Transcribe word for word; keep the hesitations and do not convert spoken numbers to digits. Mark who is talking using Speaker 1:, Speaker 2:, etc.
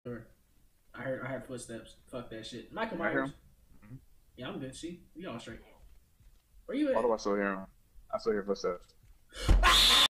Speaker 1: Or I heard I heard footsteps. Fuck that shit. Michael
Speaker 2: You hear
Speaker 1: Myers.
Speaker 2: him? Mm-hmm.
Speaker 1: Yeah, I'm good. See, we all straight. Where you
Speaker 2: How
Speaker 1: at?
Speaker 2: do I still hear him? I still hear footsteps.